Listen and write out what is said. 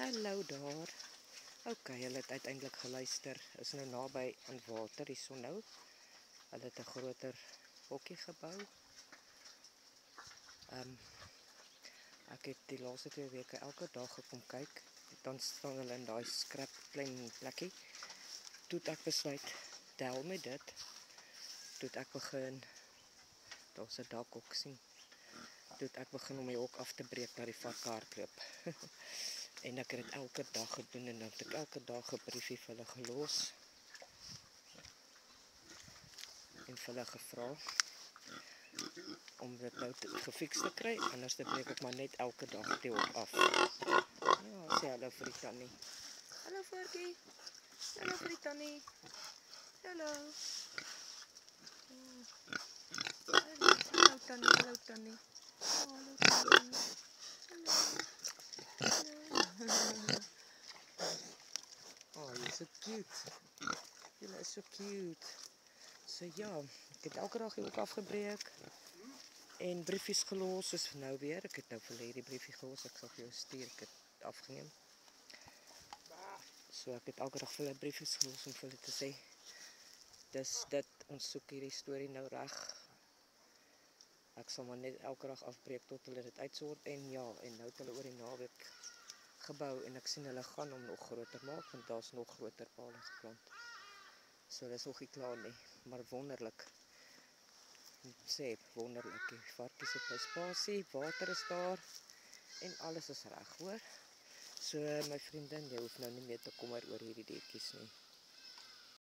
Hallo daar. Ok, hulle het uiteindelik geluister. Is nou naby aan water hierso nou. Hulle het 'n groter hokkie gebou. Ek het die laaste 2 weke elke dag gekom kyk. Dan staan hulle in daai skrap klein plekkie. Toe het ek besluit, tel met dit. Toe het ek begin, daar's 'n dak ook sien. Toe het ek begin om my hok af te breek dat die varke hardloop. En ek het dit elke dag gedoen en dan het ek elke dag 'n briefie vir hulle gelos. En vir hulle gevra om dit nou gefiks te kry, anders dan breek ek maar net elke dag die hok af. Ja, sê hallo vir die tannie. Hallo voortjie. Hallo vir die tannie. Hallo. Hallo tannie, hallo tannie. Hallo tannie. Hallo. Oh, you're so cute. Julle is so cute. So ja, ek het elke dag die hok afgebreek. En briefies gelos, soos nou weer. Ek het nou vir hierdie briefie gelos, ek sal vir jou stuur, ek het afgeneem. So ek het elke dag vir hulle briefies gelos om vir hulle te sê, dis dit, ons soek hierdie storie nou reg. Ek sal maar net elke dag afbreek tot hulle dit uitsort en ja, en nou het hulle oor die naweek gebou en ek sien hulle gaan hom nog groter maak, want daar's nog groter pale geplant. So dis nog nie klaar nie, maar wonderlik. Ek sê wonderlik, die varkies het by spasie, water is daar en alles is reg, hoor. So my vriendin, jy hoef nou nie meer te kommer oor hierdie diertjies nie.